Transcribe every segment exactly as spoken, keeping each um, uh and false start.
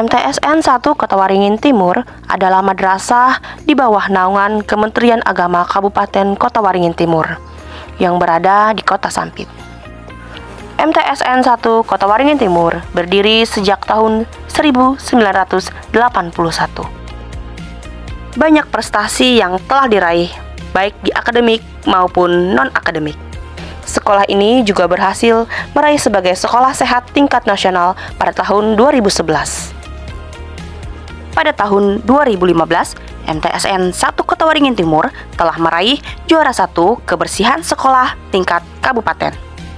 M T S N satu Kota Waringin Timur adalah madrasah di bawah naungan Kementerian Agama Kabupaten Kota Waringin Timur yang berada di Kota Sampit. M T S N satu Kota Waringin Timur berdiri sejak tahun seribu sembilan ratus delapan puluh satu. Banyak prestasi yang telah diraih, baik di akademik maupun non-akademik. Sekolah ini juga berhasil meraih sebagai sekolah sehat tingkat nasional pada tahun dua ribu sebelas. Pada tahun dua ribu lima belas, M T S N satu Kota Waringin Timur telah meraih juara satu kebersihan sekolah tingkat kabupaten.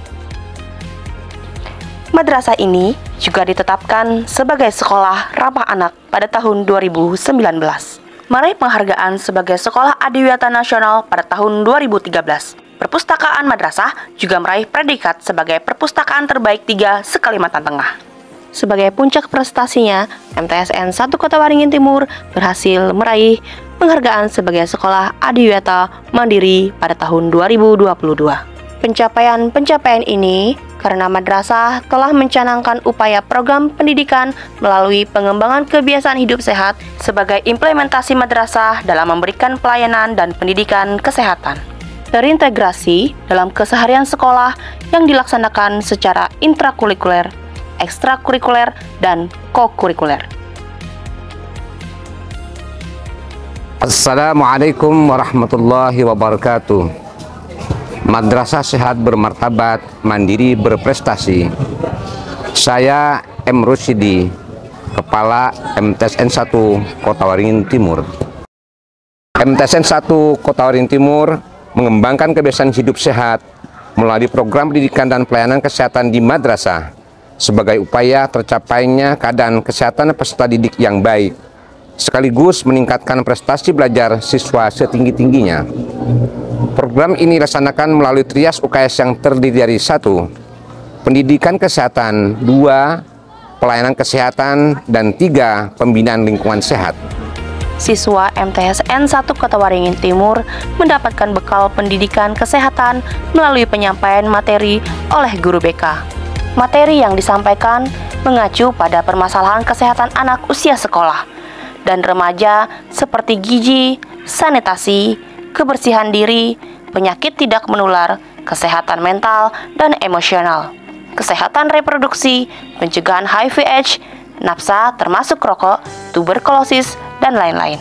Madrasah ini juga ditetapkan sebagai sekolah ramah anak pada tahun dua ribu sembilan belas. Meraih penghargaan sebagai sekolah adiwiyata nasional pada tahun dua ribu tiga belas. Perpustakaan madrasah juga meraih predikat sebagai perpustakaan terbaik tiga se-Kalimantan Tengah. Sebagai puncak prestasinya, M T S N satu Kota Waringin Timur berhasil meraih penghargaan sebagai sekolah adiwiyata mandiri pada tahun dua ribu dua puluh dua. Pencapaian-pencapaian ini karena madrasah telah mencanangkan upaya program pendidikan melalui pengembangan kebiasaan hidup sehat sebagai implementasi madrasah dalam memberikan pelayanan dan pendidikan kesehatan. Terintegrasi dalam keseharian sekolah yang dilaksanakan secara intrakurikuler, ekstrakurikuler, dan kokurikuler. Assalamualaikum warahmatullahi wabarakatuh. Madrasah sehat bermartabat, mandiri berprestasi. Saya M. Rusidi, Kepala M T S N satu Kota Waringin Timur. M T S N satu Kota Waringin Timur mengembangkan kebiasaan hidup sehat melalui program pendidikan dan pelayanan kesehatan di madrasah sebagai upaya tercapainya keadaan kesehatan peserta didik yang baik, sekaligus meningkatkan prestasi belajar siswa setinggi-tingginya. Program ini dilaksanakan melalui trias U K S yang terdiri dari satu, pendidikan kesehatan, dua, pelayanan kesehatan, dan tiga, pembinaan lingkungan sehat. Siswa M T S N satu Kota Waringin Timur mendapatkan bekal pendidikan kesehatan melalui penyampaian materi oleh guru B K. Materi yang disampaikan mengacu pada permasalahan kesehatan anak usia sekolah dan remaja seperti gizi, sanitasi, kebersihan diri, penyakit tidak menular, kesehatan mental dan emosional, kesehatan reproduksi, pencegahan H I V AIDS, nafsa termasuk rokok, tuberkulosis, dan lain-lain.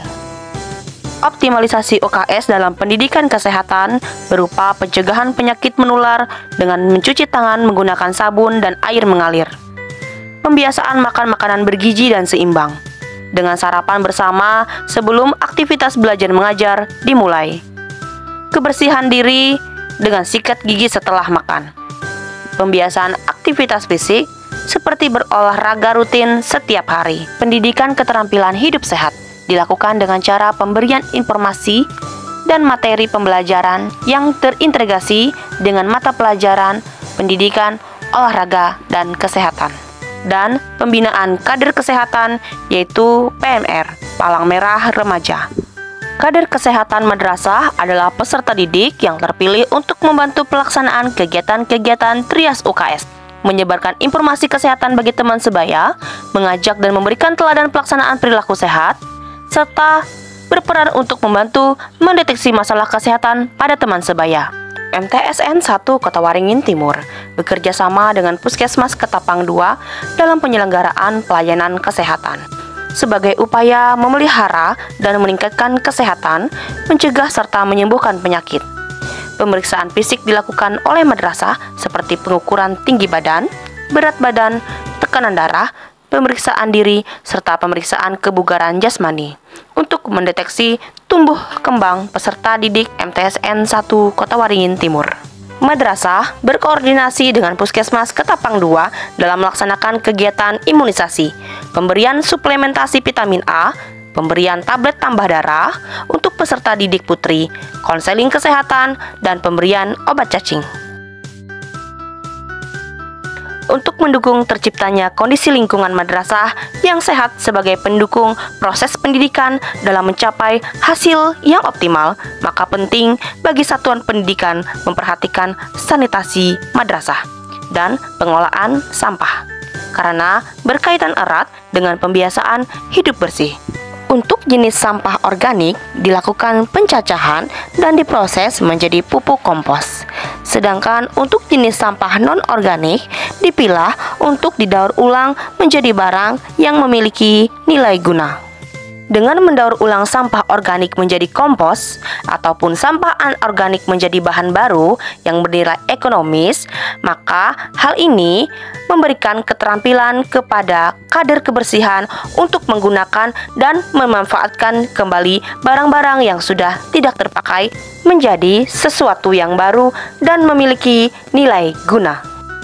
Optimalisasi U K S dalam pendidikan kesehatan berupa pencegahan penyakit menular dengan mencuci tangan menggunakan sabun dan air mengalir. Pembiasaan makan makanan bergizi dan seimbang, dengan sarapan bersama sebelum aktivitas belajar mengajar dimulai. Kebersihan diri dengan sikat gigi setelah makan. Pembiasaan aktivitas fisik seperti berolahraga rutin setiap hari. Pendidikan keterampilan hidup sehat dilakukan dengan cara pemberian informasi dan materi pembelajaran yang terintegrasi dengan mata pelajaran, pendidikan, olahraga, dan kesehatan. Dan pembinaan kader kesehatan yaitu P M R, Palang Merah Remaja. Kader kesehatan madrasah adalah peserta didik yang terpilih untuk membantu pelaksanaan kegiatan-kegiatan trias U K S, menyebarkan informasi kesehatan bagi teman sebaya, mengajak dan memberikan teladan pelaksanaan perilaku sehat, serta berperan untuk membantu mendeteksi masalah kesehatan pada teman sebaya. M T S N satu Kota Waringin Timur bekerja sama dengan Puskesmas Ketapang dua dalam penyelenggaraan pelayanan kesehatan sebagai upaya memelihara dan meningkatkan kesehatan, mencegah serta menyembuhkan penyakit. Pemeriksaan fisik dilakukan oleh madrasah seperti pengukuran tinggi badan, berat badan, tekanan darah, pemeriksaan diri, serta pemeriksaan kebugaran jasmani untuk mendeteksi tumbuh kembang peserta didik M T S N satu Kota Waringin Timur. Madrasah berkoordinasi dengan Puskesmas Ketapang dua dalam melaksanakan kegiatan imunisasi, pemberian suplementasi vitamin A, pemberian tablet tambah darah untuk peserta didik putri, konseling kesehatan, dan pemberian obat cacing. Untuk mendukung terciptanya kondisi lingkungan madrasah yang sehat sebagai pendukung proses pendidikan dalam mencapai hasil yang optimal, maka penting bagi satuan pendidikan memperhatikan sanitasi madrasah dan pengelolaan sampah. karena berkaitan erat dengan pembiasaan hidup bersih. Untuk jenis sampah organik dilakukan pencacahan dan diproses menjadi pupuk kompos. Sedangkan untuk jenis sampah non-organik dipilah untuk didaur ulang menjadi barang yang memiliki nilai guna. Dengan mendaur ulang sampah organik menjadi kompos ataupun sampah anorganik menjadi bahan baru yang bernilai ekonomis, maka hal ini memberikan keterampilan kepada kader kebersihan untuk menggunakan dan memanfaatkan kembali barang-barang yang sudah tidak terpakai menjadi sesuatu yang baru dan memiliki nilai guna.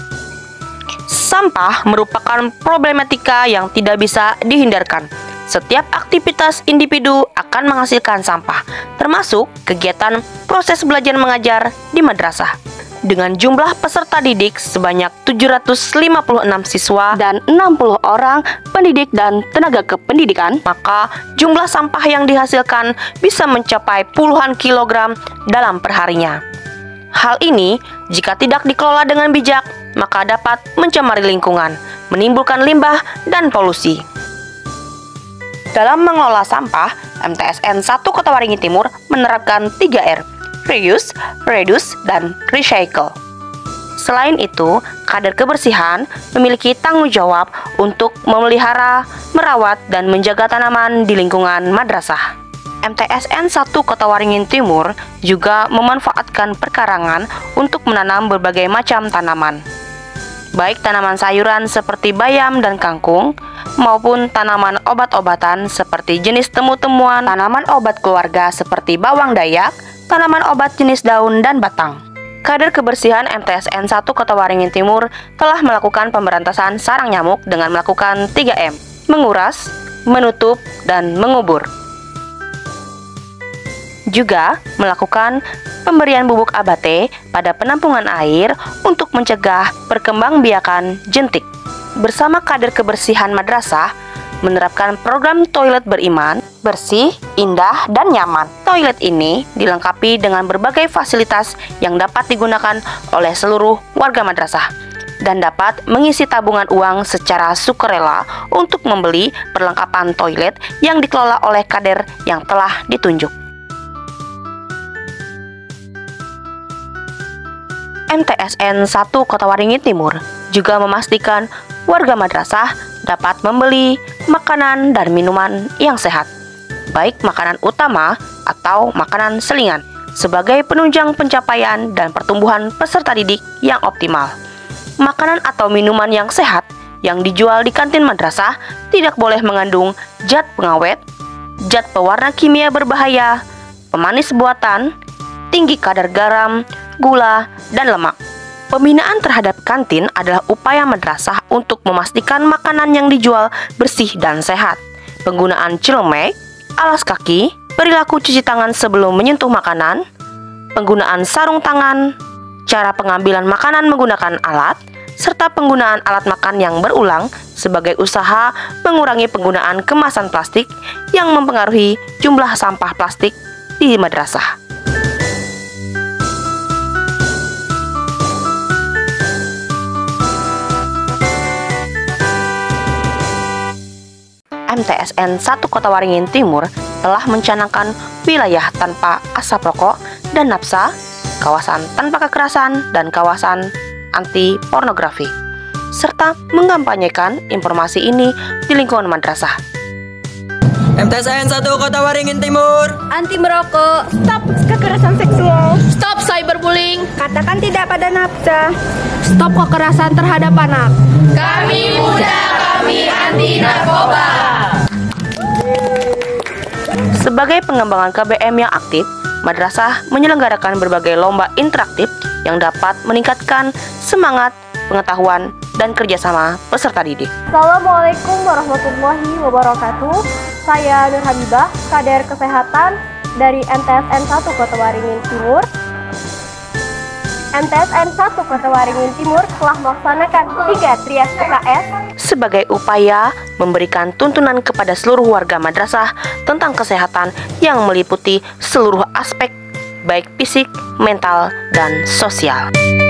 Sampah merupakan problematika yang tidak bisa dihindarkan. Setiap aktivitas individu akan menghasilkan sampah, termasuk kegiatan proses belajar mengajar di madrasah. Dengan jumlah peserta didik sebanyak tujuh ratus lima puluh enam siswa dan enam puluh orang pendidik dan tenaga kependidikan, maka jumlah sampah yang dihasilkan bisa mencapai puluhan kilogram dalam perharinya. Hal ini jika tidak dikelola dengan bijak, maka dapat mencemari lingkungan, menimbulkan limbah dan polusi. Dalam mengelola sampah, M T S N satu Kota Waringin Timur menerapkan tiga R, reuse, reduce, dan recycle. Selain itu, kader kebersihan memiliki tanggung jawab untuk memelihara, merawat, dan menjaga tanaman di lingkungan madrasah. M T S N satu Kota Waringin Timur juga memanfaatkan perkarangan untuk menanam berbagai macam tanaman, baik tanaman sayuran seperti bayam dan kangkung, maupun tanaman obat-obatan seperti jenis temu-temuan, tanaman obat keluarga seperti bawang dayak, tanaman obat jenis daun dan batang. Kader kebersihan M T S N satu Kota Waringin Timur telah melakukan pemberantasan sarang nyamuk dengan melakukan tiga M, menguras, menutup, dan mengubur. Juga melakukan pemberian bubuk abate pada penampungan air untuk mencegah perkembangbiakan jentik. Bersama kader kebersihan madrasah menerapkan program toilet beriman, bersih, indah, dan nyaman. Toilet ini dilengkapi dengan berbagai fasilitas yang dapat digunakan oleh seluruh warga madrasah dan dapat mengisi tabungan uang secara sukarela untuk membeli perlengkapan toilet yang dikelola oleh kader yang telah ditunjuk. M T S N satu Kota Waringin Timur juga memastikan warga madrasah dapat membeli makanan dan minuman yang sehat, baik makanan utama atau makanan selingan, sebagai penunjang pencapaian dan pertumbuhan peserta didik yang optimal. Makanan atau minuman yang sehat yang dijual di kantin madrasah tidak boleh mengandung zat pengawet, zat pewarna kimia berbahaya, pemanis buatan, tinggi kadar garam, gula, dan lemak. Pembinaan terhadap kantin adalah upaya madrasah untuk memastikan makanan yang dijual bersih dan sehat. Penggunaan celemek, alas kaki, perilaku cuci tangan sebelum menyentuh makanan, penggunaan sarung tangan, cara pengambilan makanan menggunakan alat, serta penggunaan alat makan yang berulang sebagai usaha mengurangi penggunaan kemasan plastik yang mempengaruhi jumlah sampah plastik di madrasah. M T S N satu Kota Waringin Timur telah mencanangkan wilayah tanpa asap rokok dan nafsa, kawasan tanpa kekerasan, dan kawasan anti pornografi, serta mengkampanyekan informasi ini di lingkungan madrasah. M T S N satu Kota Waringin Timur anti merokok, stop kekerasan seksual, stop cyberbullying, katakan tidak pada nafsa, stop kekerasan terhadap anak. Kami muda, kami anti narkoba. Sebagai pengembangan K B M yang aktif, madrasah menyelenggarakan berbagai lomba interaktif yang dapat meningkatkan semangat, pengetahuan, dan kerjasama peserta didik. Assalamualaikum warahmatullahi wabarakatuh. Saya Nur Habibah, kader kesehatan dari M T S N satu Kota Waringin Timur. M T S N satu Kota Waringin Timur telah melaksanakan tiga trias P K S sebagai upaya memberikan tuntunan kepada seluruh warga madrasah tentang kesehatan yang meliputi seluruh aspek baik fisik, mental, dan sosial.